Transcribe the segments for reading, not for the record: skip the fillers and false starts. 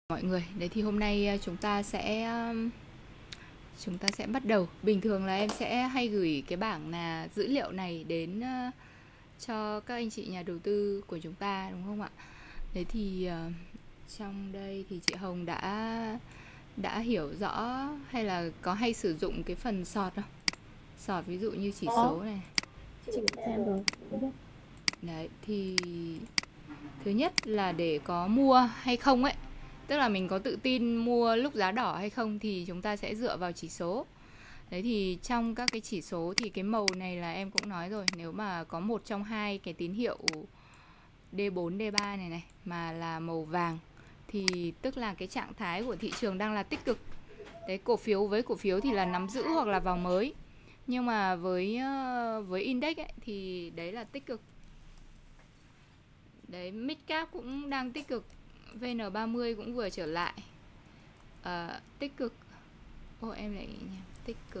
Mọi người, đấy thì hôm nay chúng ta sẽ bắt đầu. Bình thường là em sẽ hay gửi cái bảng là dữ liệu này đến cho các anh chị nhà đầu tư của chúng ta, đúng không ạ? Đấy thì trong đây thì chị Hồng đã hiểu rõ hay là có hay sử dụng cái phần sort không? Sort ví dụ như chỉ Có, số này. chị xem rồi. Đấy thì thứ nhất là để có mua hay không ấy, tức là mình có tự tin mua lúc giá đỏ hay không thì chúng ta sẽ dựa vào chỉ số. Đấy thì trong các cái chỉ số thì cái màu này là em cũng nói rồi, nếu mà có một trong hai cái tín hiệu D4, D3 này này mà là màu vàng thì tức là cái trạng thái của thị trường đang là tích cực. Đấy, cổ phiếu với cổ phiếu thì là nắm giữ hoặc là vào mới. Nhưng mà với index ấy, thì đấy là tích cực. Đấy, midcap cũng đang tích cực, VN30 cũng vừa trở lại tích cực. Em lại tích cực.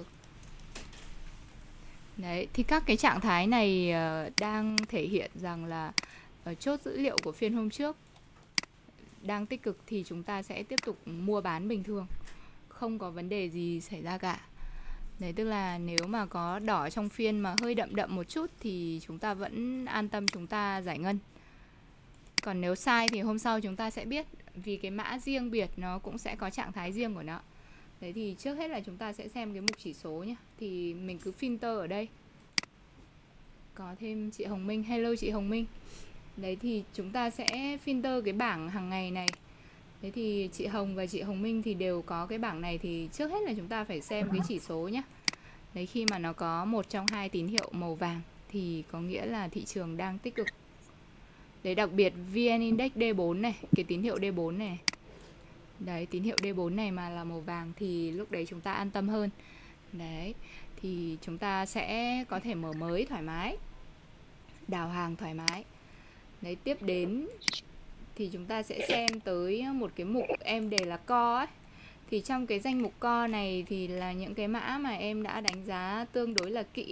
Đấy, thì các cái trạng thái này đang thể hiện rằng là chốt dữ liệu của phiên hôm trước đang tích cực thì chúng ta sẽ tiếp tục mua bán bình thường, không có vấn đề gì xảy ra cả. Đấy, tức là nếu mà có đỏ trong phiên mà hơi đậm đậm một chút thì chúng ta vẫn an tâm chúng ta giải ngân. Còn nếu sai thì hôm sau chúng ta sẽ biết, vì cái mã riêng biệt nó cũng sẽ có trạng thái riêng của nó. Đấy thì trước hết là chúng ta sẽ xem cái mục chỉ số nhé. Thì mình cứ filter ở đây. Có thêm chị Hồng Minh. Hello chị Hồng Minh. Đấy thì chúng ta sẽ filter cái bảng hàng ngày này. Đấy thì chị Hồng và chị Hồng Minh thì đều có cái bảng này, thì trước hết là chúng ta phải xem cái chỉ số nhé. Đấy, khi mà nó có một trong hai tín hiệu màu vàng thì có nghĩa là thị trường đang tích cực. Đấy, đặc biệt VN Index D4 này, cái tín hiệu D4 này. Đấy, tín hiệu D4 này mà là màu vàng thì lúc đấy chúng ta an tâm hơn. Đấy, thì chúng ta sẽ có thể mở mới thoải mái, đào hàng thoải mái. Đấy, tiếp đến thì chúng ta sẽ xem tới một cái mục em đề là co ấy. Thì trong cái danh mục co này thì là những cái mã mà em đã đánh giá tương đối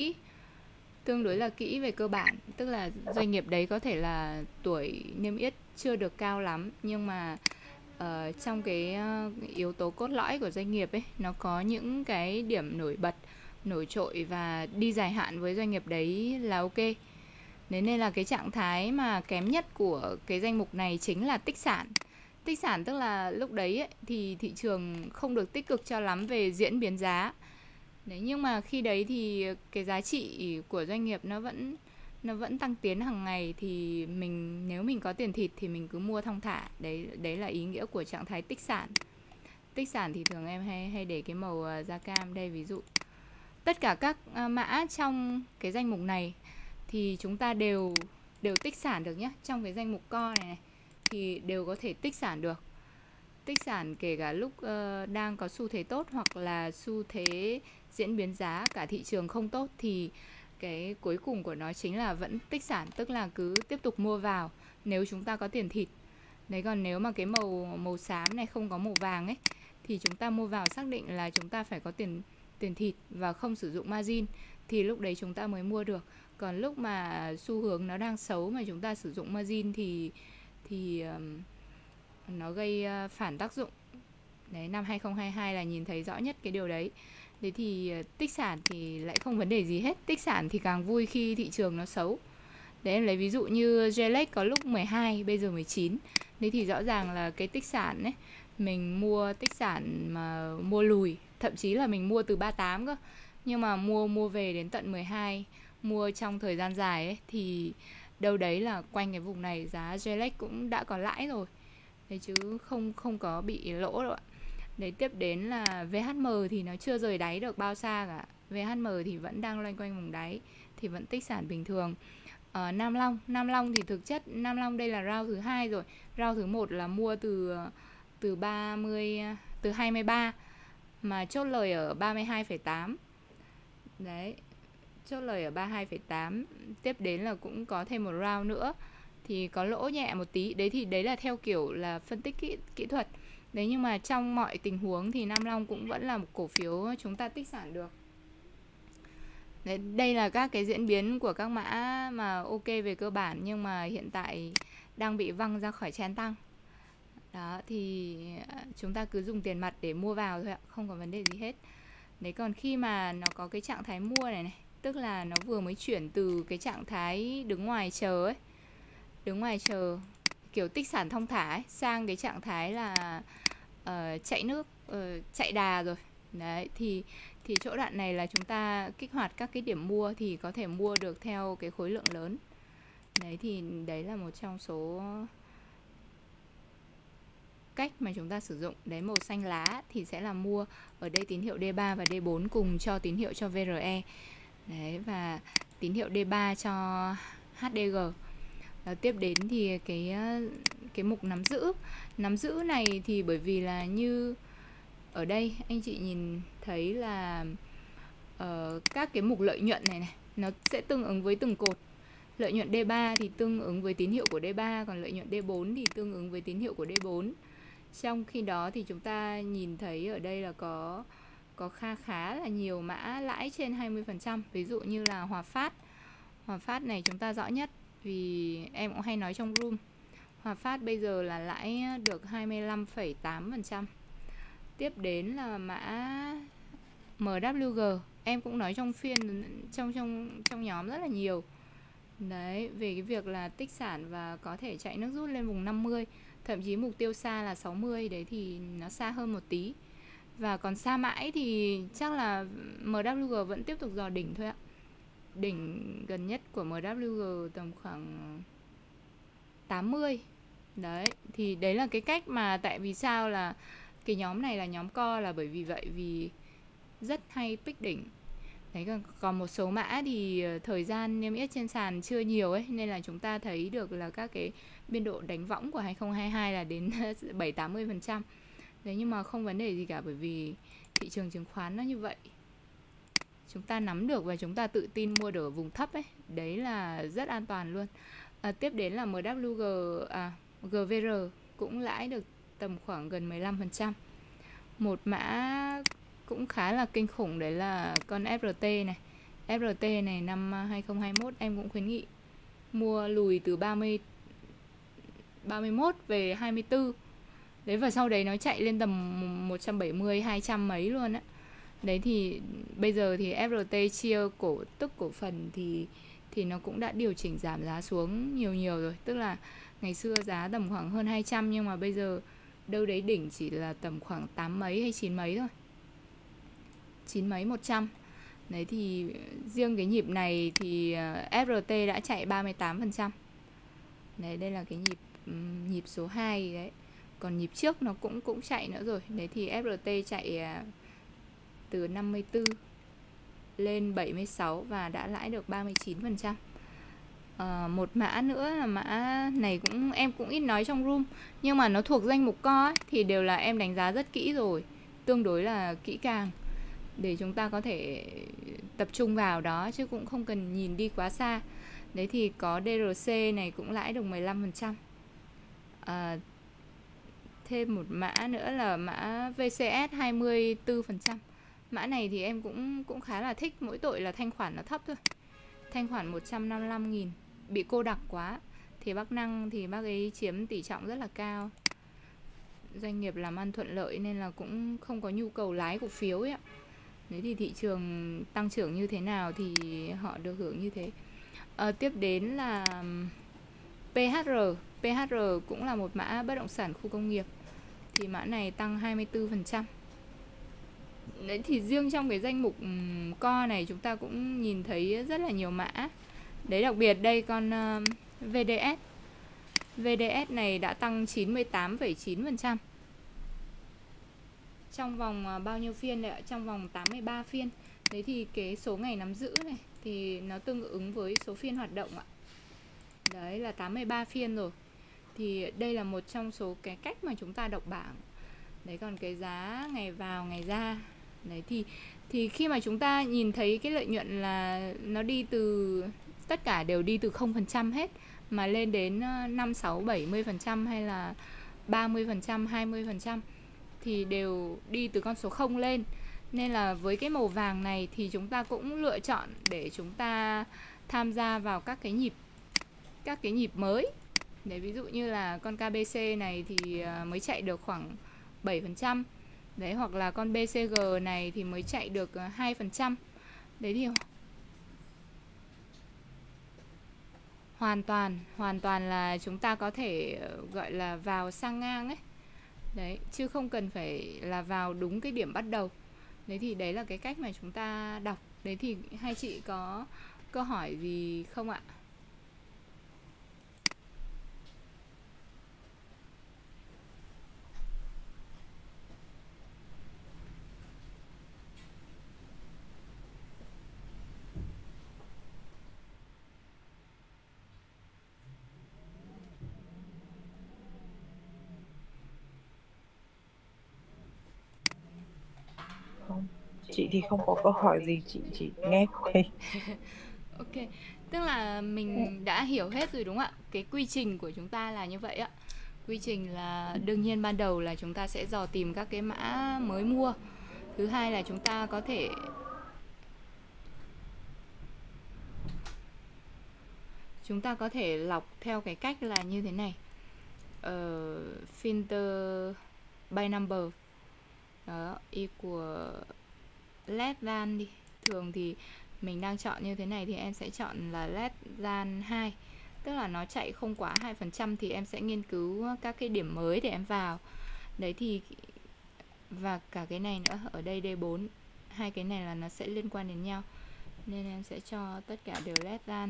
là kỹ về cơ bản. Tức là doanh nghiệp đấy có thể là tuổi niêm yết chưa được cao lắm, nhưng mà trong cái yếu tố cốt lõi của doanh nghiệp ấy, nó có những cái điểm nổi bật, nổi trội và đi dài hạn với doanh nghiệp đấy là ok. Nên là cái trạng thái mà kém nhất của cái danh mục này chính là tích sản. Tích sản tức là lúc đấy ấy, thì thị trường không được tích cực cho lắm về diễn biến giá. Đấy, nhưng mà khi đấy thì cái giá trị của doanh nghiệp nó vẫn tăng tiến hàng ngày, thì nếu mình có tiền thịt thì mình cứ mua thong thả. Đấy là ý nghĩa của trạng thái tích sản. Tích sản thì thường em hay để cái màu da cam đây, ví dụ tất cả các mã trong cái danh mục này thì chúng ta đều tích sản được nhé. Trong cái danh mục co này thì đều có thể tích sản được. Tích sản kể cả lúc đang có xu thế tốt hoặc là xu thế diễn biến giá cả thị trường không tốt, thì cái cuối cùng của nó chính là vẫn tích sản, tức là cứ tiếp tục mua vào nếu chúng ta có tiền thịt. Đấy, còn nếu mà cái màu xám này không có màu vàng ấy thì chúng ta mua vào xác định là chúng ta phải có tiền thịt và không sử dụng margin, thì lúc đấy chúng ta mới mua được. Còn lúc mà xu hướng nó đang xấu mà chúng ta sử dụng margin thì nó gây phản tác dụng. Đấy, năm 2022 là nhìn thấy rõ nhất cái điều đấy. Thế thì tích sản thì lại không vấn đề gì hết. Tích sản thì càng vui khi thị trường nó xấu. Đấy, em lấy ví dụ như Gelex có lúc 12, bây giờ 19. Thế thì rõ ràng là cái tích sản ấy, mình mua tích sản mà mua lùi, thậm chí là mình mua từ 38 cơ, nhưng mà mua về đến tận 12, mua trong thời gian dài ấy, thì đâu đấy là quanh cái vùng này giá Gelex cũng đã có lãi rồi. Đấy, chứ không có bị lỗ đâu ạ. Đấy, tiếp đến là VHM thì nó chưa rời đáy được bao xa cả. VHM thì vẫn đang loanh quanh vùng đáy, thì vẫn tích sản bình thường. Nam Long thì thực chất Nam Long đây là round thứ 2 rồi. Round thứ 1 là mua từ 30 từ 23 mà chốt lời ở 32,8. Đấy, chốt lời ở 32,8. Tiếp đến là cũng có thêm một round nữa thì có lỗ nhẹ một tí. Đấy thì đấy là theo kiểu là phân tích kỹ thuật. Đấy, nhưng mà trong mọi tình huống thì Nam Long cũng vẫn là một cổ phiếu chúng ta tích sản được. Đấy, đây là các cái diễn biến của các mã mà ok về cơ bản, nhưng mà hiện tại đang bị văng ra khỏi trend tăng. Đó thì chúng ta cứ dùng tiền mặt để mua vào thôi ạ, không có vấn đề gì hết. Đấy, còn khi mà nó có cái trạng thái mua này này, tức là nó vừa mới chuyển từ cái trạng thái đứng ngoài chờ ấy, đứng ngoài chờ kiểu tích sản thong thả ấy, sang cái trạng thái là chạy nước, chạy đà rồi. Đấy thì chỗ đoạn này là chúng ta kích hoạt các cái điểm mua thì có thể mua được theo cái khối lượng lớn. Đấy thì đấy là một trong số cách mà chúng ta sử dụng. Đấy, màu xanh lá thì sẽ là mua. Ở đây tín hiệu D3 và D4 cùng cho tín hiệu cho VRE. Đấy, và tín hiệu D3 cho HDG. Tiếp đến thì cái mục nắm giữ này thì bởi vì là như ở đây anh chị nhìn thấy là các cái mục lợi nhuận này nó sẽ tương ứng với từng cột. Lợi nhuận D3 thì tương ứng với tín hiệu của D3, còn lợi nhuận D4 thì tương ứng với tín hiệu của D4. Trong khi đó thì chúng ta nhìn thấy ở đây là có khá là nhiều mã lãi trên 20%. Ví dụ như là Hòa Phát này chúng ta rõ nhất, vì em cũng hay nói trong room. Hòa Phát bây giờ là lãi được 25,8%. Tiếp đến là mã MWG, em cũng nói trong phiên trong nhóm rất là nhiều. Đấy, về cái việc là tích sản và có thể chạy nước rút lên vùng 50, thậm chí mục tiêu xa là 60, đấy thì nó xa hơn một tí. Và còn xa mãi thì chắc là MWG vẫn tiếp tục dò đỉnh thôi ạ. Đỉnh gần nhất của MWG tầm khoảng 80. Đấy, thì đấy là cái cách mà tại vì sao là cái nhóm này là nhóm co là bởi vì vậy, vì rất hay pick đỉnh. Đấy, còn một số mã thì thời gian niêm yết trên sàn chưa nhiều ấy, nên là chúng ta thấy được là các cái biên độ đánh võng của 2022 là đến 7-80%. Đấy, nhưng mà không vấn đề gì cả, bởi vì thị trường chứng khoán nó như vậy. Chúng ta nắm được và chúng ta tự tin mua được ở vùng thấp ấy, đấy là rất an toàn luôn. Tiếp đến là GVR cũng lãi được tầm khoảng gần 15%. Một mã cũng khá là kinh khủng đấy là con FRT này. FRT này năm 2021 em cũng khuyến nghị mua lùi từ 31 về 24. Đấy, và sau đấy nó chạy lên tầm 170, 200 mấy luôn á. Đấy thì bây giờ thì FRT chia cổ phần thì nó cũng đã điều chỉnh giảm giá xuống nhiều rồi. Tức là ngày xưa giá tầm khoảng hơn 200, nhưng mà bây giờ đâu đấy đỉnh chỉ là tầm khoảng 8 mấy hay 9 mấy thôi, 9 mấy 100. Đấy thì riêng cái nhịp này thì FRT đã chạy 38%. Đấy, đây là cái nhịp số 2 đấy. Còn nhịp trước nó cũng chạy nữa rồi. Đấy thì FRT chạy từ 54 lên 76 và đã lãi được 39%. Một mã nữa là mã này em cũng ít nói trong room, nhưng mà nó thuộc danh mục co ấy, thì đều là em đánh giá rất kỹ rồi, tương đối là kỹ càng, để chúng ta có thể tập trung vào đó chứ cũng không cần nhìn đi quá xa. Đấy thì có DRC này cũng lãi được 15%. Thêm một mã nữa là mã VCS 24%. Mã này thì em cũng khá là thích, mỗi tội là thanh khoản nó thấp thôi. Thanh khoản 155.000, bị cô đặc quá. Thì bác Năng thì bác ấy chiếm tỷ trọng rất là cao. Doanh nghiệp làm ăn thuận lợi nên là cũng không có nhu cầu lái cổ phiếu ấy ạ. Đấy thì thị trường tăng trưởng như thế nào thì họ được hưởng như thế. Tiếp đến là PHR. PHR cũng là một mã bất động sản khu công nghiệp. Thì mã này tăng 24%. Đấy thì riêng trong cái danh mục co này chúng ta cũng nhìn thấy rất là nhiều mã. Đấy, đặc biệt đây con VDS. VDS này đã tăng 98,9%. Trong vòng bao nhiêu phiên đấy ạ? Trong vòng 83 phiên. Đấy thì cái số ngày nắm giữ này thì nó tương ứng với số phiên hoạt động ạ. Đấy là 83 phiên rồi. Thì đây là một trong số cái cách mà chúng ta đọc bảng. Đấy, còn cái giá ngày vào ngày ra. Đấy thì khi mà chúng ta nhìn thấy cái lợi nhuận là nó đi từ, tất cả đều đi từ 0% hết, mà lên đến 5, 6, 70% hay là 30%, 20% thì đều đi từ con số 0 lên. Nên là với cái màu vàng này thì chúng ta cũng lựa chọn để chúng ta tham gia vào các cái nhịp mới. Đấy, ví dụ như là con KBC này thì mới chạy được khoảng 7%. Đấy, hoặc là con BCG này thì mới chạy được 2%. Đấy thì hoàn toàn là chúng ta có thể gọi là vào sang ngang ấy. Đấy, chứ không cần phải là vào đúng cái điểm bắt đầu. Đấy thì đấy là cái cách mà chúng ta đọc. Đấy thì hai chị có câu hỏi gì không ạ? Không, chị thì không có câu hỏi gì, chị chỉ nghe thôi. Ok, tức là mình đã hiểu hết rồi đúng không ạ? Cái quy trình của chúng ta là như vậy ạ. Quy trình là đương nhiên ban đầu là chúng ta sẽ dò tìm các cái mã mới mua. Thứ hai là chúng ta có thể lọc theo cái cách là như thế này. Filter by number. Đó, equal less than đi. Thường thì mình đang chọn như thế này thì em sẽ chọn là less than 2. Tức là nó chạy không quá 2% thì em sẽ nghiên cứu các cái điểm mới để em vào. Đấy thì và cả cái này nữa, ở đây D4, hai cái này là nó sẽ liên quan đến nhau. Nên em sẽ cho tất cả đều less than.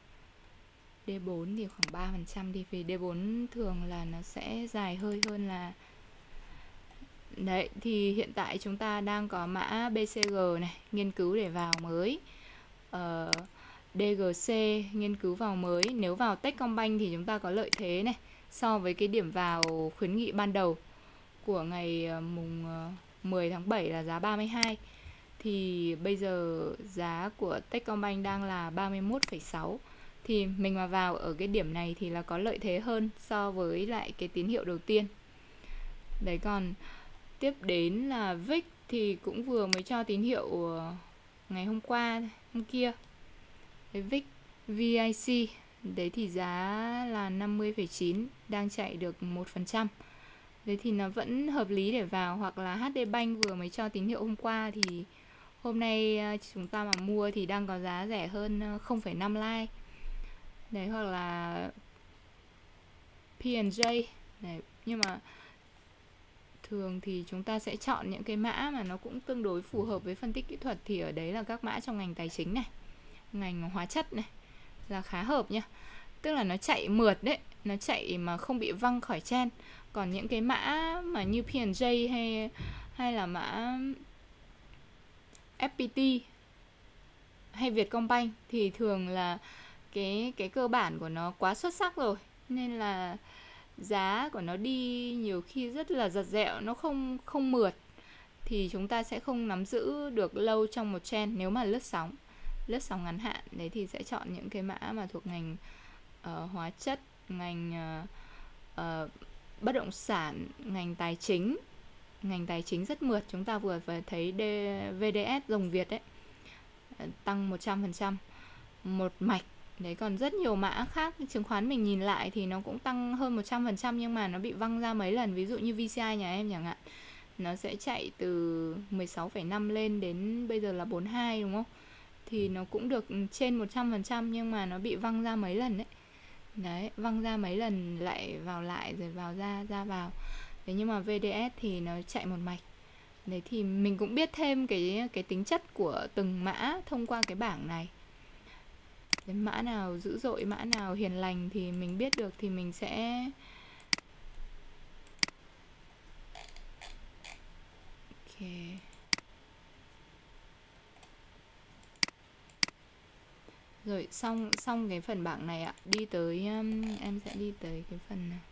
D4 thì khoảng 3% đi, vì D4 thường là nó sẽ dài hơi hơn là. Đấy, thì hiện tại chúng ta đang có mã BCG này, nghiên cứu để vào mới. DGC nghiên cứu vào mới. Nếu vào Techcombank thì chúng ta có lợi thế này so với cái điểm vào khuyến nghị ban đầu của ngày mùng 10 tháng 7 là giá 32. Thì bây giờ giá của Techcombank đang là 31,6. Thì mình mà vào ở cái điểm này thì là có lợi thế hơn so với lại cái tín hiệu đầu tiên. Đấy, còn tiếp đến là VIX thì cũng vừa mới cho tín hiệu ngày hôm qua, hôm kia. Cái VIX VIC đấy thì giá là 50,9, đang chạy được 1%. Đấy thì nó vẫn hợp lý để vào. Hoặc là HD Bank vừa mới cho tín hiệu hôm qua thì hôm nay chúng ta mà mua thì đang có giá rẻ hơn 0,5 like. Đấy, hoặc là P&J. Đấy, nhưng mà thường thì chúng ta sẽ chọn những cái mã mà nó cũng tương đối phù hợp với phân tích kỹ thuật. Thì ở đấy là các mã trong ngành tài chính này, ngành hóa chất này là khá hợp nha. Tức là nó chạy mượt đấy, nó chạy mà không bị văng khỏi chen. Còn những cái mã mà như P&J hay là mã FPT hay Vietcombank thì thường là cái cơ bản của nó quá xuất sắc rồi, nên là giá của nó đi nhiều khi rất là giật dẹo, nó không mượt, thì chúng ta sẽ không nắm giữ được lâu trong một trend. Nếu mà lướt sóng ngắn hạn đấy thì sẽ chọn những cái mã mà thuộc ngành hóa chất, ngành bất động sản, ngành tài chính rất mượt. Chúng ta vừa phải thấy VDS Rồng Việt đấy, tăng 100% một mạch. Đấy, còn rất nhiều mã khác chứng khoán mình nhìn lại thì nó cũng tăng hơn 100%, nhưng mà nó bị văng ra mấy lần. Ví dụ như VCI nhà em chẳng hạn, nó sẽ chạy từ 16,5 lên đến bây giờ là 42 đúng không? Thì nó cũng được trên 100%, nhưng mà nó bị văng ra mấy lần đấy. Đấy, văng ra mấy lần lại vào lại rồi vào ra vào. Đấy, nhưng mà VDS thì nó chạy một mạch. Đấy thì mình cũng biết thêm cái tính chất của từng mã thông qua cái bảng này. Đấy, mã nào dữ dội, mã nào hiền lành thì mình biết được thì mình sẽ ok. Rồi xong cái phần bảng này ạ, đi tới em sẽ đi tới cái phần này.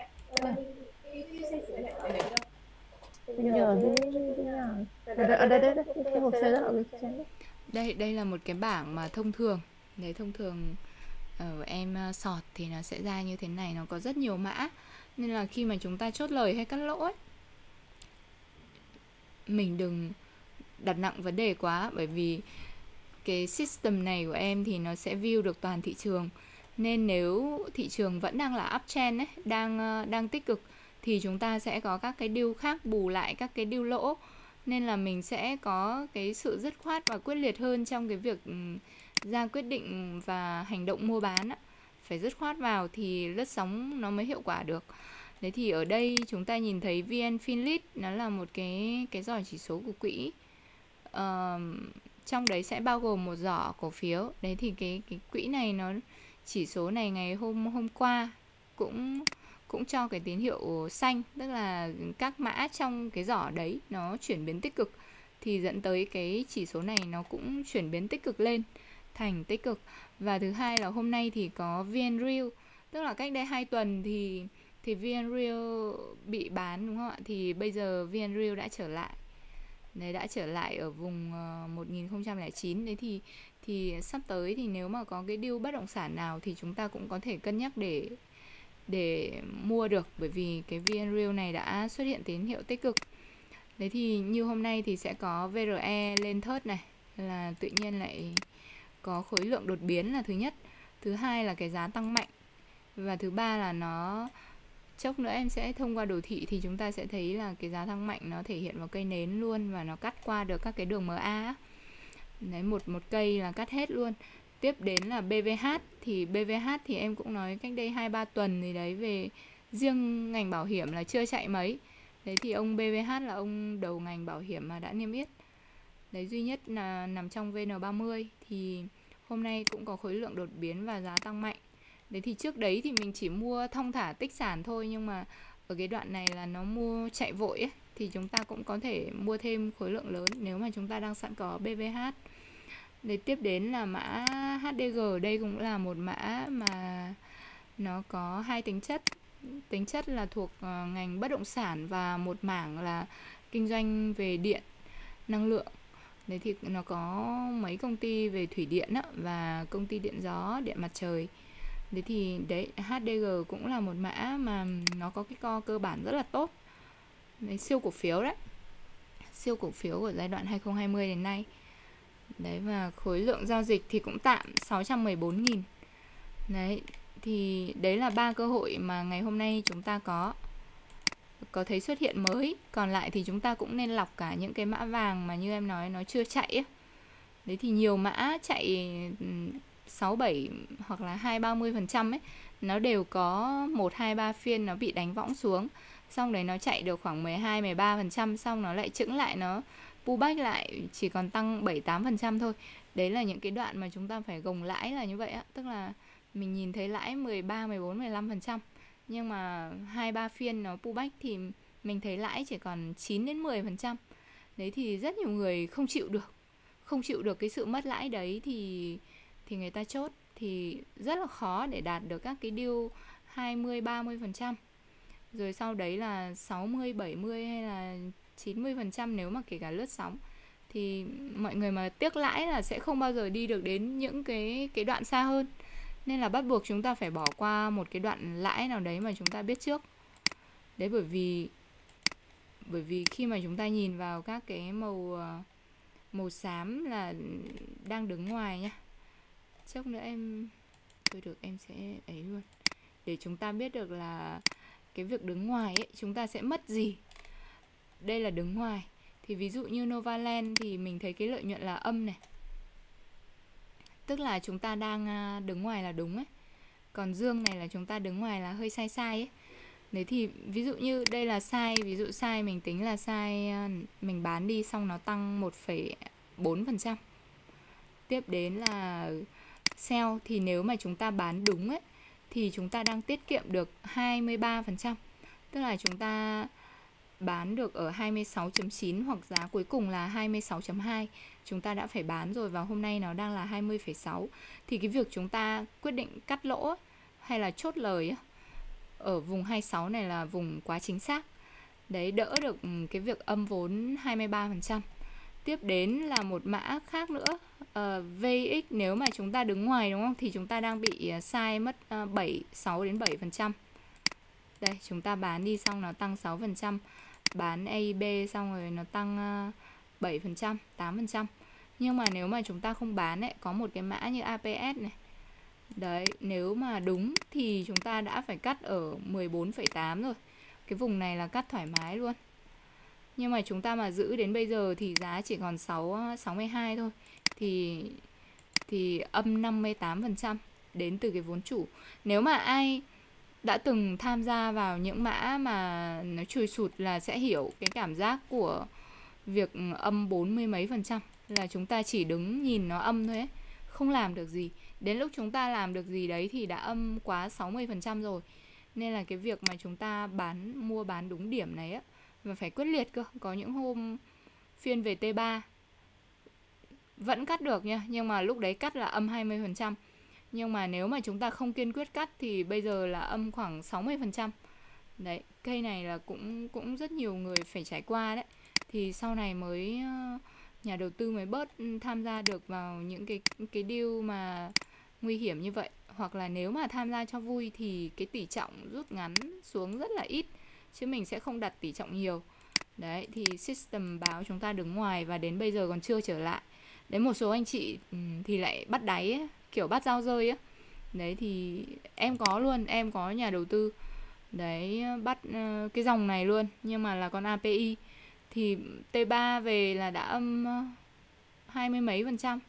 Bây giờ ở cái nhà ở đây cái hồ sơ đó ở cái trang đó. Đây là một cái bảng mà thông thường. Đấy, thông thường em sọt thì nó sẽ ra như thế này, nó có rất nhiều mã. Nên là khi mà chúng ta chốt lời hay cắt lỗ ấy, mình đừng đặt nặng vấn đề quá, bởi vì cái system này của em thì nó sẽ view được toàn thị trường. Nên nếu thị trường vẫn đang là uptrend ấy, đang tích cực, thì chúng ta sẽ có các cái deal khác bù lại các cái deal lỗ. Nên là mình sẽ có cái sự dứt khoát và quyết liệt hơn trong cái việc ra quyết định và hành động mua bán á. Phải dứt khoát vào thì lướt sóng nó mới hiệu quả được. Đấy thì ở đây chúng ta nhìn thấy VN Finlit nó là một cái giỏ chỉ số của quỹ. Trong đấy sẽ bao gồm một giỏ cổ phiếu. Đấy thì cái quỹ này nó chỉ số này ngày hôm qua cũng cho cái tín hiệu xanh, tức là các mã trong cái giỏ đấy nó chuyển biến tích cực, thì dẫn tới cái chỉ số này nó cũng chuyển biến tích cực lên thành tích cực. Và thứ hai là hôm nay thì có VNREAL, tức là cách đây 2 tuần thì VNREAL bị bán, đúng không ạ? Thì bây giờ VNREAL đã trở lại. Đấy, đã trở lại ở vùng 1009. Đấy thì sắp tới thì nếu mà có cái deal bất động sản nào thì chúng ta cũng có thể cân nhắc để mua được, bởi vì cái VNREAL này đã xuất hiện tín hiệu tích cực. Đấy thì như hôm nay thì sẽ có VRE lên thớt này, là tự nhiên lại có khối lượng đột biến là thứ nhất. Thứ hai là cái giá tăng mạnh. Và thứ ba là nó chốc nữa em sẽ thông qua đồ thị thì chúng ta sẽ thấy là cái giá tăng mạnh nó thể hiện vào cây nến luôn, và nó cắt qua được các cái đường MA. Đấy, một cây là cắt hết luôn. Tiếp đến là BVH, thì BVH thì em cũng nói cách đây 2-3 tuần thì đấy, về riêng ngành bảo hiểm là chưa chạy mấy. Đấy thì ông BVH là ông đầu ngành bảo hiểm mà đã niêm yết. Đấy, duy nhất là nằm trong VN30, thì hôm nay cũng có khối lượng đột biến và giá tăng mạnh. Đấy thì trước đấy thì mình chỉ mua thong thả tích sản thôi, nhưng mà ở cái đoạn này là nó mua chạy vội ấy, thì chúng ta cũng có thể mua thêm khối lượng lớn nếu mà chúng ta đang sẵn có BVH. Để tiếp đến là mã HDG, đây cũng là một mã mà nó có hai tính chất. Tính chất là thuộc ngành bất động sản và một mảng là kinh doanh về điện, năng lượng. Đấy thì nó có mấy công ty về thủy điện á, và công ty điện gió, điện mặt trời. Đấy thì đấy, HDG cũng là một mã mà nó có cái co cơ bản rất là tốt. Đấy, siêu cổ phiếu đấy. Siêu cổ phiếu của giai đoạn 2020 đến nay. Đấy, và khối lượng giao dịch thì cũng tạm 614.000. Đấy, thì đấy là 3 cơ hội mà ngày hôm nay chúng ta có thấy xuất hiện mới. Còn lại thì chúng ta cũng nên lọc cả những cái mã vàng mà như em nói nó chưa chạy ấy. Đấy thì nhiều mã chạy 6-7 hoặc là 20-30% ấy, nó đều có 1-2-3 phiên nó bị đánh võng xuống. Xong đấy nó chạy được khoảng 12-13%, xong nó lại chững lại, nó pullback lại chỉ còn tăng 7-8% thôi. Đấy là những cái đoạn mà chúng ta phải gồng lãi là như vậy á. Tức là mình nhìn thấy lãi 13-14-15%, nhưng mà 2-3 phiên nó pullback thì mình thấy lãi chỉ còn 9-10%. Đấy thì rất nhiều người không chịu được cái sự mất lãi đấy, thì người ta chốt, thì rất là khó để đạt được các cái deal 20-30%. Rồi sau đấy là 60-70 hay là 90% nếu mà kể cả lướt sóng. Thì mọi người mà tiếc lãi là sẽ không bao giờ đi được đến những cái đoạn xa hơn. Nên là bắt buộc chúng ta phải bỏ qua một cái đoạn lãi nào đấy mà chúng ta biết trước. Đấy, bởi vì khi mà chúng ta nhìn vào các cái màu xám là đang đứng ngoài nhá. Chốc nữa em sẽ ấy luôn, để chúng ta biết được là cái việc đứng ngoài ấy chúng ta sẽ mất gì. Đây là đứng ngoài. Thì ví dụ như Novaland thì mình thấy cái lợi nhuận là âm này, tức là chúng ta đang đứng ngoài là đúng ấy. Còn dương này là chúng ta đứng ngoài là hơi sai ấy. Đấy thì ví dụ như đây là sai, ví dụ sai mình tính là sai, mình bán đi xong nó tăng 1,4%. Tiếp đến là sell, thì nếu mà chúng ta bán đúng ấy thì chúng ta đang tiết kiệm được 23%. Tức là chúng ta bán được ở 26.9 hoặc giá cuối cùng là 26.2, chúng ta đã phải bán rồi, và hôm nay nó đang là 20,6. Thì cái việc chúng ta quyết định cắt lỗ hay là chốt lời ở vùng 26 này là vùng quá chính xác. Đấy, đỡ được cái việc âm vốn 23%. Tiếp đến là một mã khác nữa, VX, nếu mà chúng ta đứng ngoài đúng không, thì chúng ta đang bị sai mất 6-7%. Đây, chúng ta bán đi xong nó tăng 6%, bán AIB xong rồi nó tăng 7%, 8%. Nhưng mà nếu mà chúng ta không bán ấy, có một cái mã như APS này, Đấy, nếu mà đúng thì chúng ta đã phải cắt ở 14,8 rồi. Cái vùng này là cắt thoải mái luôn. Nhưng mà chúng ta mà giữ đến bây giờ thì giá chỉ còn 62 thôi. Thì âm 58% đến từ cái vốn chủ. Nếu mà ai đã từng tham gia vào những mã mà nó trồi sụt là sẽ hiểu cái cảm giác của việc âm 40 mấy %, là chúng ta chỉ đứng nhìn nó âm thôi ấy, không làm được gì. Đến lúc chúng ta làm được gì đấy thì đã âm quá 60% rồi. Nên là cái việc mà chúng ta mua bán đúng điểm này á, và phải quyết liệt cơ. Có những hôm phiên về T3 vẫn cắt được nha, nhưng mà lúc đấy cắt là âm 20%. Nhưng mà nếu mà chúng ta không kiên quyết cắt thì bây giờ là âm khoảng 60%. Đấy, cây này là cũng rất nhiều người phải trải qua đấy. Thì sau này mới nhà đầu tư mới bớt tham gia được vào những cái deal mà nguy hiểm như vậy. Hoặc là nếu mà tham gia cho vui thì cái tỷ trọng rút ngắn xuống rất là ít, chứ mình sẽ không đặt tỷ trọng nhiều. Đấy, thì system báo chúng ta đứng ngoài và đến bây giờ còn chưa trở lại. Đấy, một số anh chị thì lại bắt đáy ấy, kiểu bắt dao rơi á. Đấy thì em có luôn, em có nhà đầu tư đấy bắt cái dòng này luôn, nhưng mà là con API. Thì T3 về là đã âm 20 mấy %,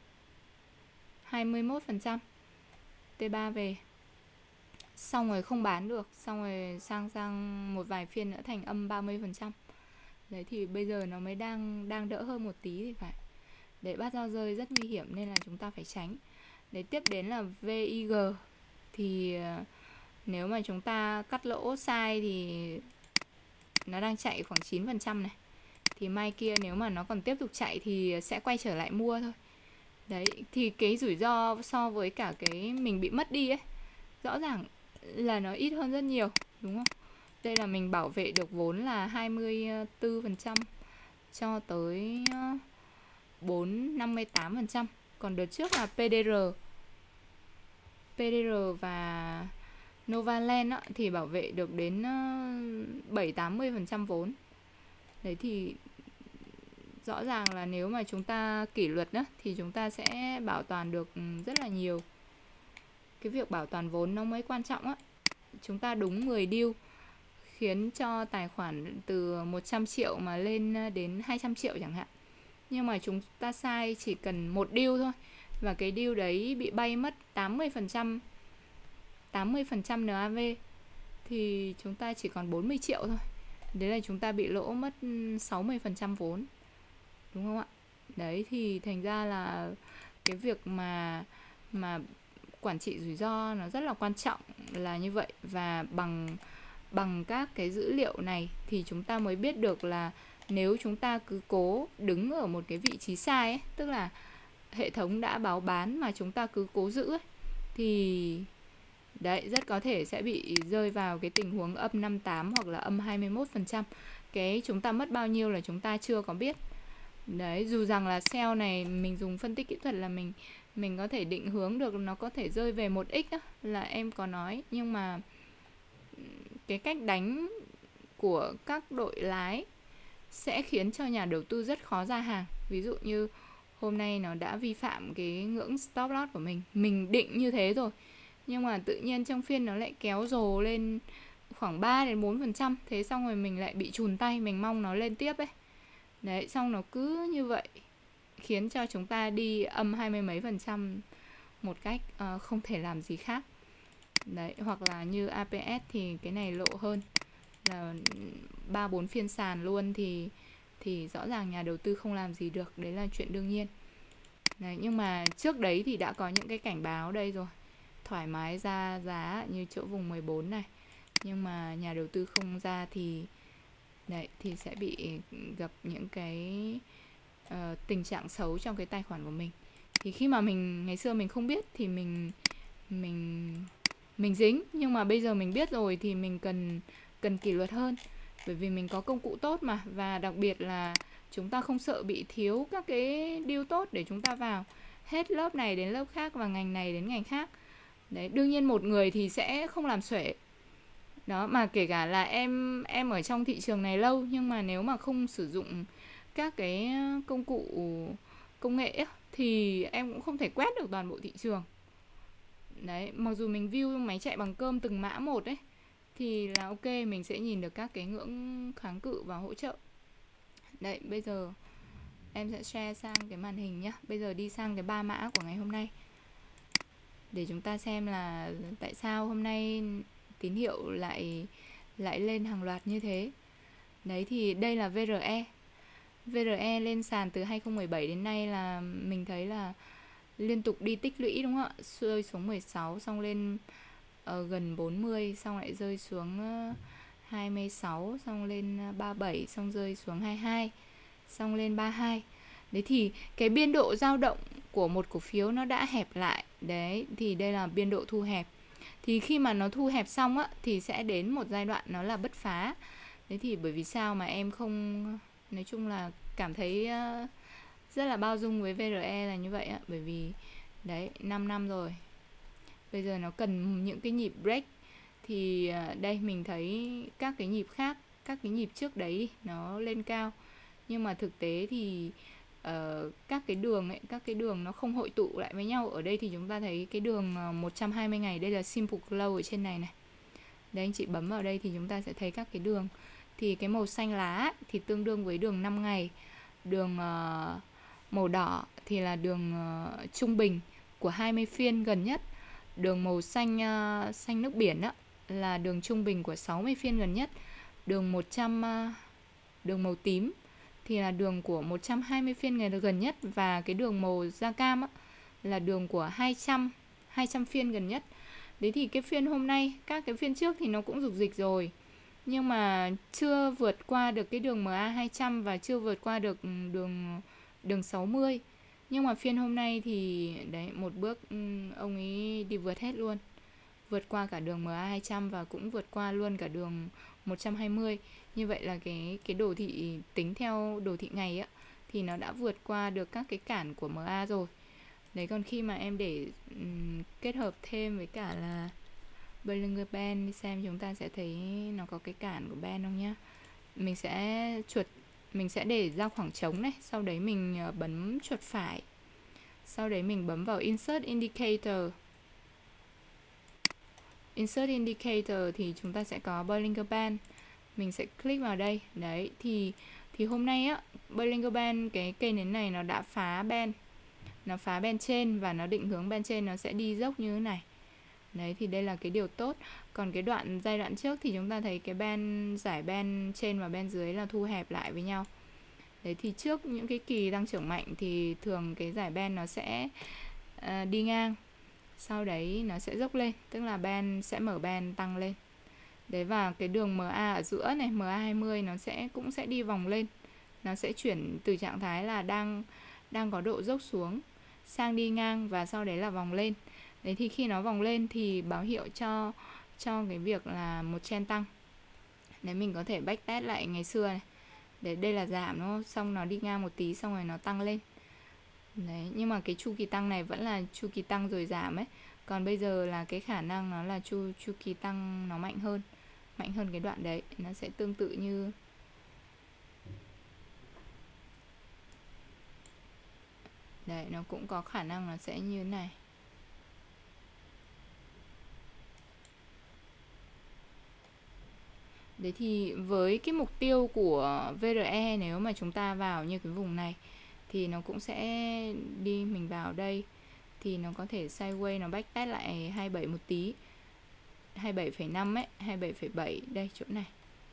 21%. T3 về xong rồi không bán được, xong rồi sang một vài phiên nữa thành âm 30%. Đấy thì bây giờ nó mới đang đỡ hơn một tí thì phải. Để bắt dao rơi rất nguy hiểm nên là chúng ta phải tránh. Đấy, tiếp đến là VIG. Thì nếu mà chúng ta cắt lỗ sai thì nó đang chạy khoảng 9% này. Thì mai kia nếu mà nó còn tiếp tục chạy thì sẽ quay trở lại mua thôi. Đấy, thì cái rủi ro so với cả cái mình bị mất đi ấy, rõ ràng là nó ít hơn rất nhiều, đúng không? Đây là mình bảo vệ được vốn là 24% cho tới 58%. Còn đợt trước là PDR và Novaland á, thì bảo vệ được đến 7-80% vốn. Đấy thì rõ ràng là nếu mà chúng ta kỷ luật á, thì chúng ta sẽ bảo toàn được rất là nhiều. Cái việc bảo toàn vốn nó mới quan trọng á. Chúng ta đúng 10 deal khiến cho tài khoản từ 100 triệu mà lên đến 200 triệu chẳng hạn. Nhưng mà chúng ta sai chỉ cần một deal thôi, và cái deal đấy bị bay mất 80% NAV thì chúng ta chỉ còn 40 triệu thôi. Đấy là chúng ta bị lỗ mất 60% vốn, đúng không ạ? Đấy thì thành ra là cái việc mà quản trị rủi ro nó rất là quan trọng là như vậy. Và bằng các cái dữ liệu này thì chúng ta mới biết được là nếu chúng ta cứ cố đứng ở một cái vị trí sai ấy, tức là hệ thống đã báo bán mà chúng ta cứ cố giữ ấy, thì đấy, rất có thể sẽ bị rơi vào cái tình huống âm 58 hoặc là âm 21%. Cái chúng ta mất bao nhiêu là chúng ta chưa có biết. Đấy, dù rằng là sell này mình dùng phân tích kỹ thuật là mình có thể định hướng được nó có thể rơi về 1x đó, là em có nói. Nhưng mà cái cách đánh của các đội lái sẽ khiến cho nhà đầu tư rất khó ra hàng. Ví dụ như hôm nay nó đã vi phạm cái ngưỡng stop loss của mình định như thế rồi, nhưng mà tự nhiên trong phiên nó lại kéo rồ lên khoảng 3-4%. Thế xong rồi mình lại bị chùn tay, mình mong nó lên tiếp ấy. Đấy, xong nó cứ như vậy khiến cho chúng ta đi âm 20 mấy % một cách không thể làm gì khác. Đấy, hoặc là như APS thì cái này lộ hơn, là 3-4 phiên sàn luôn thì rõ ràng nhà đầu tư không làm gì được. Đấy là chuyện đương nhiên. Đấy, nhưng mà trước đấy thì đã có những cái cảnh báo đây rồi, thoải mái ra giá như chỗ vùng 14 này, nhưng mà nhà đầu tư không ra thì đấy, thì sẽ bị gặp những cái tình trạng xấu trong cái tài khoản của mình. Thì khi mà mình ngày xưa mình không biết thì mình dính, nhưng mà bây giờ mình biết rồi thì mình cần kỷ luật hơn, bởi vì mình có công cụ tốt mà. Và đặc biệt là chúng ta không sợ bị thiếu các cái deal tốt để chúng ta vào hết lớp này đến lớp khác và ngành này đến ngành khác. Đấy, đương nhiên một người thì sẽ không làm xuể đó, mà kể cả là em ở trong thị trường này lâu, nhưng mà nếu mà không sử dụng các cái công cụ công nghệ ấy, thì em cũng không thể quét được toàn bộ thị trường. Đấy, mặc dù mình view máy chạy bằng cơm từng mã một ấy thì là ok, mình sẽ nhìn được các cái ngưỡng kháng cự và hỗ trợ. Đấy, bây giờ em sẽ share sang cái màn hình nhá. Bây giờ đi sang cái 3 mã của ngày hôm nay để chúng ta xem là tại sao hôm nay tín hiệu lại lên hàng loạt như thế. Đấy, thì đây là VRE. VRE lên sàn từ 2017 đến nay là mình thấy là liên tục đi tích lũy, đúng không ạ? Rơi xuống 16, xong lên gần 40, xong lại rơi xuống 26, xong lên 37, xong rơi xuống 22, xong lên 32. Đấy, thì cái biên độ dao động của một cổ phiếu nó đã hẹp lại. Đấy, thì đây là biên độ thu hẹp. Thì khi mà nó thu hẹp xong á thì sẽ đến một giai đoạn nó là bứt phá. Đấy, thì bởi vì sao mà em không, nói chung là cảm thấy rất là bao dung với VRE là như vậy á. Bởi vì đấy, 5 năm rồi, bây giờ nó cần những cái nhịp break. Thì đây mình thấy các cái nhịp khác, các cái nhịp trước đấy nó lên cao, nhưng mà thực tế thì các cái đường ấy, các cái đường nó không hội tụ lại với nhau. Ở đây thì chúng ta thấy cái đường 120 ngày, đây là simple close ở trên này này. Đây, anh chị bấm vào đây thì chúng ta sẽ thấy các cái đường. Thì cái màu xanh lá ấy, thì tương đương với đường 5 ngày. Đường màu đỏ thì là đường trung bình của 20 phiên gần nhất. Đường màu xanh xanh nước biển đó là đường trung bình của 60 phiên gần nhất. Đường 100 đường màu tím thì là đường của 120 phiên ngày gần nhất. Và cái đường màu da cam á, là đường của 200 phiên gần nhất. Đấy, thì cái phiên hôm nay, các cái phiên trước thì nó cũng rục dịch rồi, nhưng mà chưa vượt qua được cái đường MA 200 và chưa vượt qua được đường 60. Nhưng mà phiên hôm nay thì đấy, một bước ông ấy đi vượt hết luôn. Vượt qua cả đường MA 200 và cũng vượt qua luôn cả đường 120. Như vậy là cái đồ thị, tính theo đồ thị ngày á, thì nó đã vượt qua được các cái cản của MA rồi. Đấy, còn khi mà em để kết hợp thêm với cả là Bollinger Band đi xem, chúng ta sẽ thấy nó có cái cản của band không nhá. Mình sẽ để ra khoảng trống này, sau đấy mình bấm chuột phải, sau đấy mình bấm vào Insert Indicator. Insert Indicator thì chúng ta sẽ có Bollinger Band. Mình sẽ click vào đây. Đấy, thì hôm nay á, Bollinger Band, cái cây nến này nó đã phá band. Nó phá band trên và nó định hướng band trên nó sẽ đi dốc như thế này. Đấy, thì đây là cái điều tốt. Còn cái giai đoạn trước thì chúng ta thấy cái giải band trên và band dưới là thu hẹp lại với nhau. Đấy, thì trước những cái kỳ tăng trưởng mạnh thì thường cái giải band nó sẽ đi ngang, sau đấy nó sẽ dốc lên, tức là band sẽ mở band tăng lên. Đấy, và cái đường MA ở giữa này, MA 20 nó cũng sẽ đi vòng lên. Nó sẽ chuyển từ trạng thái là đang có độ dốc xuống sang đi ngang và sau đấy là vòng lên. Đấy, thì khi nó vòng lên thì báo hiệu cho cái việc là một trend tăng. Đấy, mình có thể backtest lại ngày xưa này. Đấy, đây là giảm, nó xong nó đi ngang một tí xong rồi nó tăng lên. Đấy, nhưng mà cái chu kỳ tăng này vẫn là chu kỳ tăng rồi giảm ấy. Còn bây giờ là cái khả năng nó là chu kỳ tăng nó mạnh hơn cái đoạn đấy. Nó sẽ tương tự như đấy, nó cũng có khả năng nó sẽ như thế này. Đấy, thì với cái mục tiêu của VRE, nếu mà chúng ta vào như cái vùng này thì nó cũng sẽ đi, mình vào đây thì nó có thể sideways, nó backtest lại 27 một tí, 27,5 ấy, 27,7 đây, chỗ này.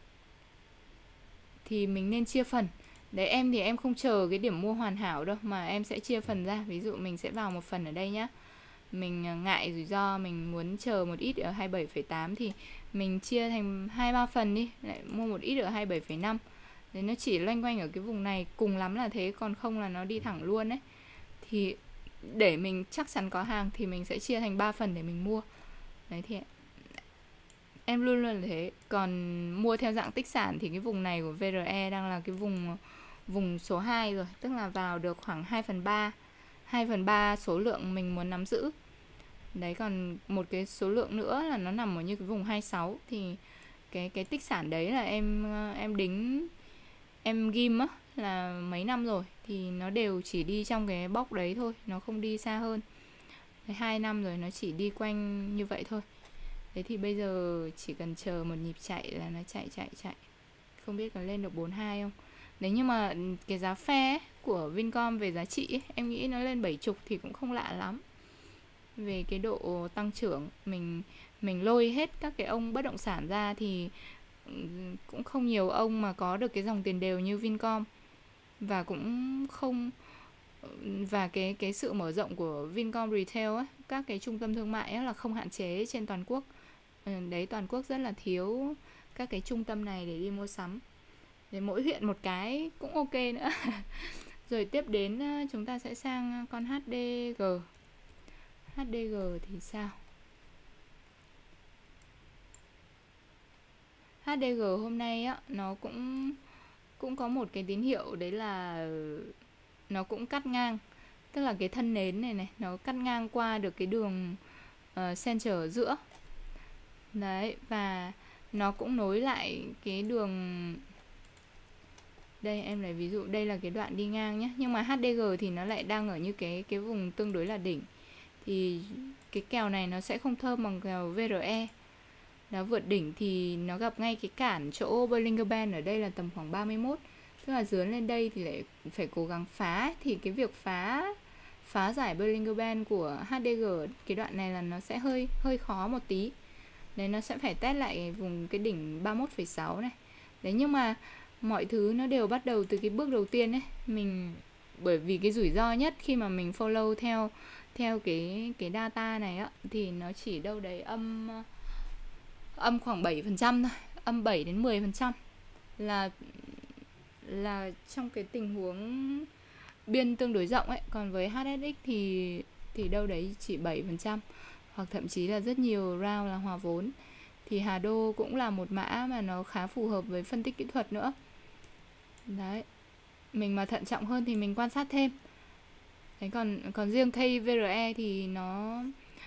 Thì mình nên chia phần. Đấy, em thì em không chờ cái điểm mua hoàn hảo đâu, mà em sẽ chia phần ra. Ví dụ mình sẽ vào một phần ở đây nhá. Mình ngại rủi ro, mình muốn chờ một ít ở 27,8 thì mình chia thành 2-3 phần đi, lại mua một ít ở 27,5. Đấy, nó chỉ loanh quanh ở cái vùng này, cùng lắm là thế, còn không là nó đi thẳng luôn đấy. Thì để mình chắc chắn có hàng thì mình sẽ chia thành 3 phần để mình mua. Đấy, thì em luôn luôn là thế. Còn mua theo dạng tích sản thì cái vùng này của VRE đang là cái vùng số 2 rồi, tức là vào được khoảng 2/3 số lượng mình muốn nắm giữ. Đấy, còn một cái số lượng nữa là nó nằm ở như cái vùng 26 thì cái tích sản đấy là em đính, em ghim á, là mấy năm rồi thì nó đều chỉ đi trong cái box đấy thôi, nó không đi xa hơn. Đấy, 2 năm rồi nó chỉ đi quanh như vậy thôi. Thế thì bây giờ chỉ cần chờ một nhịp chạy là nó chạy. Không biết có lên được 42 không. Đấy, nhưng mà cái giá phe ấy, của Vincom về giá trị ấy, em nghĩ nó lên 70 thì cũng không lạ lắm. Về cái độ tăng trưởng, mình lôi hết các cái ông bất động sản ra thì cũng không nhiều ông mà có được cái dòng tiền đều như Vincom. Và cũng không, và cái sự mở rộng của Vincom Retail ấy, các cái trung tâm thương mại ấy là không hạn chế trên toàn quốc. Đấy, toàn quốc rất là thiếu các cái trung tâm này để đi mua sắm. Để mỗi huyện một cái cũng ok nữa. Rồi tiếp đến chúng ta sẽ sang con HDG. HDG thì sao? HDG hôm nay á, nó cũng có một cái tín hiệu, đấy là nó cũng cắt ngang. Tức là cái thân nến này nó cắt ngang qua được cái đường center ở giữa. Đấy, và nó cũng nối lại cái đường. Đây em lấy ví dụ, đây là cái đoạn đi ngang nhé. Nhưng mà HDG thì nó lại đang ở như cái vùng tương đối là đỉnh. Thì cái kèo này nó sẽ không thơm bằng kèo VRE. Nó vượt đỉnh thì nó gặp ngay cái cản chỗ Bollinger Band ở đây là tầm khoảng 31. Tức là dướn lên đây thì lại phải cố gắng phá. Thì cái việc phá giải Bollinger Band của HDG cái đoạn này là nó sẽ hơi khó một tí. Đấy, nó sẽ phải test lại vùng cái đỉnh 31,6 này. Đấy, nhưng mà mọi thứ nó đều bắt đầu từ cái bước đầu tiên ấy. Bởi vì cái rủi ro nhất khi mà mình follow theo cái data này á, thì nó chỉ đâu đấy âm khoảng 7% thôi, âm 7 đến 10% là trong cái tình huống biên tương đối rộng ấy. Còn với HSX thì đâu đấy chỉ 7%, hoặc thậm chí là rất nhiều round là hòa vốn. Thì Hà Đô cũng là một mã mà nó khá phù hợp với phân tích kỹ thuật nữa. Đấy, mình mà thận trọng hơn thì mình quan sát thêm. Đấy, còn riêng KVRE thì nó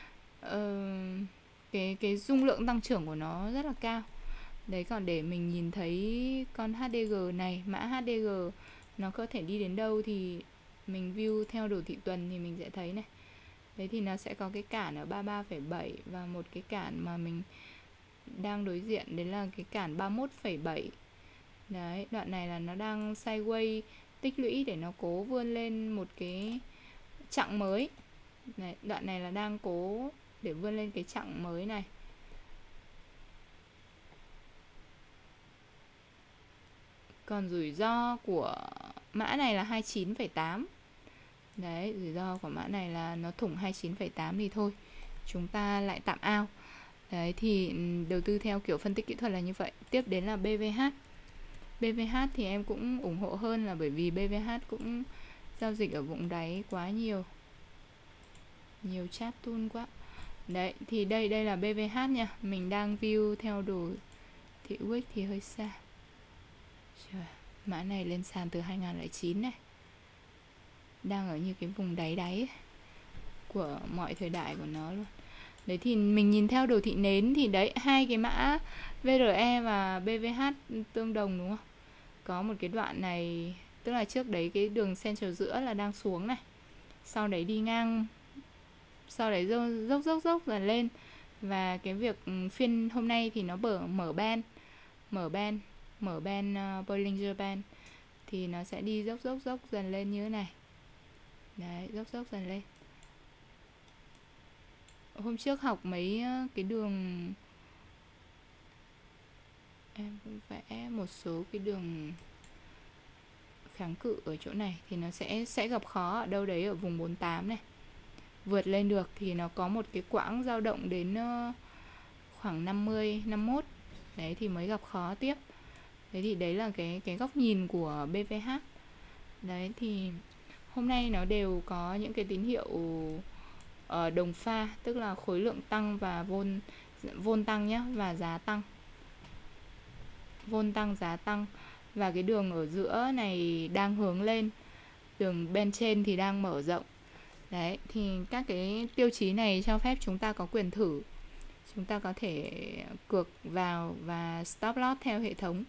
cái dung lượng tăng trưởng của nó rất là cao. Đấy, còn để mình nhìn thấy con HDG này, mã HDG nó có thể đi đến đâu thì mình view theo đồ thị tuần thì mình sẽ thấy này. Đấy, thì nó sẽ có cái cản ở 33,7 và một cái cản mà mình đang đối diện, đấy là cái cản 31,7. Đấy, đoạn này là nó đang sideways tích lũy để nó cố vươn lên một cái chặng mới. Đấy, đoạn này là đang cố để vươn lên cái chặng mới này. Còn rủi ro của mã này là 29,8. Đấy, rủi ro của mã này là nó thủng 29,8 thì thôi, chúng ta lại tạm out. Đấy, thì đầu tư theo kiểu phân tích kỹ thuật là như vậy. Tiếp đến là BVH. BVH thì em cũng ủng hộ hơn là bởi vì BVH cũng giao dịch ở vùng đáy quá nhiều chat tool quá. Đấy, thì đây là BVH nha. Mình đang view theo đồ thị Wick thì hơi xa. Trời, mã này lên sàn từ 2009 này, đang ở như cái vùng đáy ấy, của mọi thời đại của nó luôn. Đấy, thì mình nhìn theo đồ thị nến thì đấy, hai cái mã VRE và BVH tương đồng đúng không? Có một cái đoạn này, tức là trước đấy cái đường center giữa là đang xuống này, sau đấy đi ngang, sau đấy dốc là lên. Và cái việc phiên hôm nay thì nó mở band Bollinger Band thì nó sẽ đi dốc dần lên như thế này. Đấy, dốc dần lên. Hôm trước học mấy cái đường, em cũng vẽ một số cái đường kháng cự ở chỗ này thì nó sẽ gặp khó ở đâu đấy ở vùng 48 này. Vượt lên được thì nó có một cái quãng dao động đến khoảng 50, 51. Đấy thì mới gặp khó tiếp. Đấy thì đấy là cái góc nhìn của BVH. Đấy thì hôm nay nó đều có những cái tín hiệu đồng pha, tức là khối lượng tăng và vôn tăng nhé, và giá tăng. Vôn tăng, giá tăng. Và cái đường ở giữa này đang hướng lên, đường bên trên thì đang mở rộng. Đấy, thì các cái tiêu chí này cho phép chúng ta có quyền thử. Chúng ta có thể cược vào và stop loss theo hệ thống.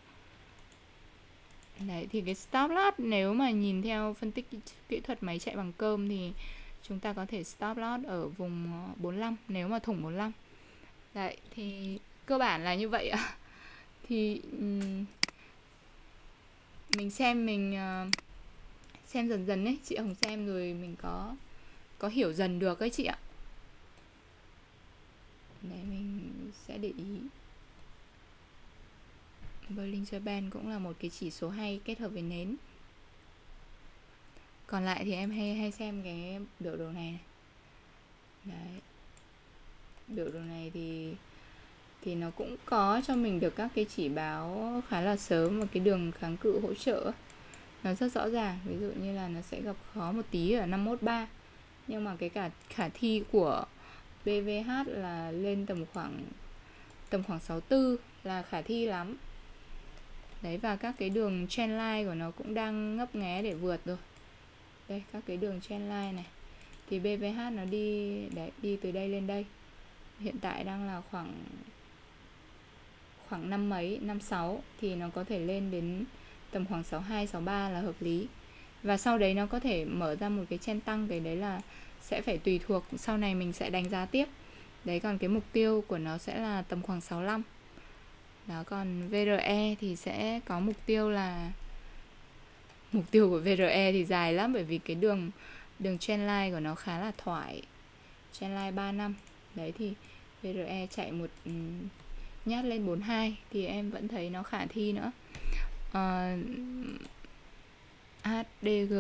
Đấy, thì cái stop loss nếu mà nhìn theo phân tích kỹ thuật máy chạy bằng cơm thì chúng ta có thể stop loss ở vùng 45 nếu mà thủng 45. Đấy, thì cơ bản là như vậy ạ. Thì mình xem dần dần ấy, chị Hồng xem rồi mình có hiểu dần được ấy chị ạ. Đấy, mình sẽ để ý. Bollinger Band cũng là một cái chỉ số hay kết hợp với nến. Còn lại thì em hay xem cái biểu đồ này này. Đấy. Biểu đồ này thì nó cũng có cho mình được các cái chỉ báo khá là sớm, và cái đường kháng cự hỗ trợ nó rất rõ ràng. Ví dụ như là nó sẽ gặp khó một tí ở 513, nhưng mà cái khả thi của BVH là lên tầm khoảng 64 là khả thi lắm. Đấy, và các cái đường trendline của nó cũng đang ngấp nghé để vượt rồi. Đây, các cái đường trendline này thì BVH nó đi từ đây lên đây. Hiện tại đang là khoảng 56 thì nó có thể lên đến tầm khoảng 62, 63 là hợp lý. Và sau đấy nó có thể mở ra một cái trend tăng, cái đấy là sẽ phải tùy thuộc, sau này mình sẽ đánh giá tiếp. Đấy, còn cái mục tiêu của nó sẽ là tầm khoảng 65. Đó, còn VRE thì sẽ có mục tiêu của VRE thì dài lắm, bởi vì cái đường trendline của nó khá là thoải. Trendline 3 năm. Đấy, thì VRE chạy một nhát lên 42 thì em vẫn thấy nó khả thi nữa. HDG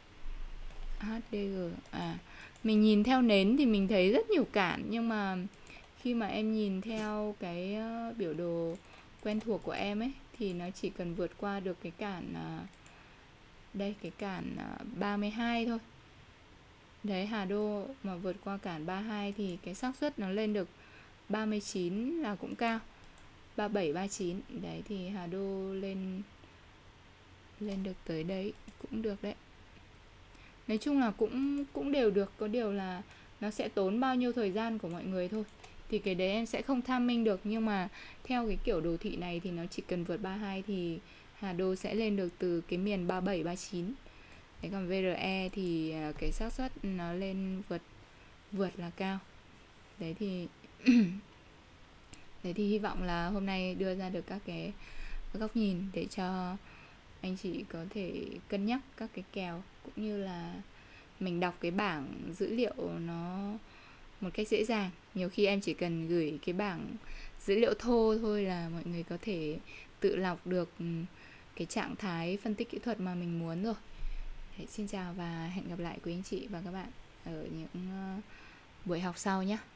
mình nhìn theo nến thì mình thấy rất nhiều cản, nhưng mà khi mà em nhìn theo cái biểu đồ quen thuộc của em ấy thì nó chỉ cần vượt qua được cái cản đây, cái cản 32 thôi. Đấy, Hà Đô mà vượt qua cản 32 thì cái xác suất nó lên được 39 là cũng cao. 37, 39. Đấy, thì Hà Đô lên được tới đấy cũng được đấy. Nói chung là cũng đều được, có điều là nó sẽ tốn bao nhiêu thời gian của mọi người thôi. Thì cái đấy em sẽ không tham minh được, nhưng mà theo cái kiểu đồ thị này thì nó chỉ cần vượt 32 thì Hà Đô sẽ lên được từ cái miền 37, 39. Đấy, còn VRE thì cái xác suất nó lên vượt là cao. Đấy thì đấy thì hy vọng là hôm nay đưa ra được các cái góc nhìn để cho anh chị có thể cân nhắc các cái kèo, cũng như là mình đọc cái bảng dữ liệu nó một cách dễ dàng. Nhiều khi em chỉ cần gửi cái bảng dữ liệu thô thôi là mọi người có thể tự lọc được cái trạng thái phân tích kỹ thuật mà mình muốn rồi. Đấy, xin chào và hẹn gặp lại quý anh chị và các bạn ở những buổi học sau nhé.